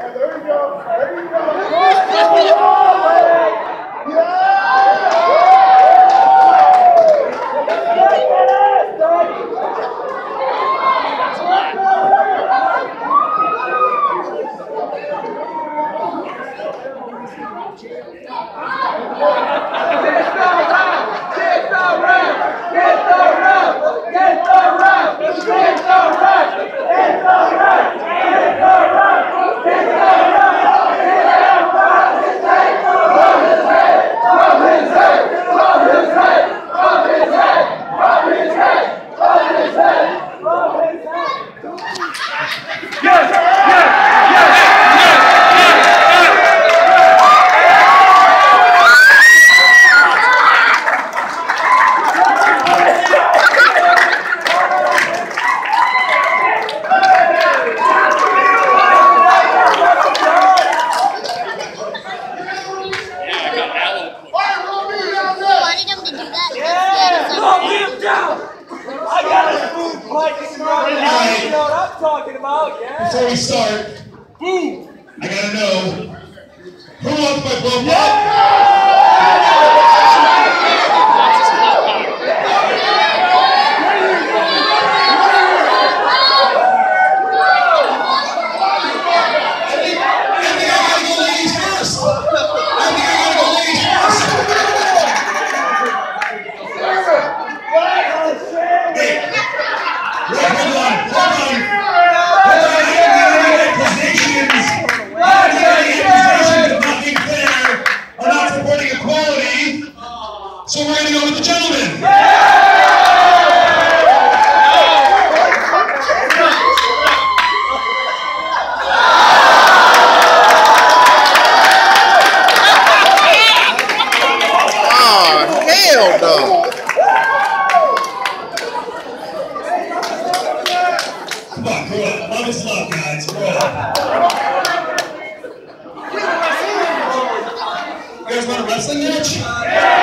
Before we start, I gotta know who wants my blow pop? So we're going to go with the gentleman. Oh, hell no. Come on, grow up. Love is love, guys. Grow up. You guys want a wrestling match?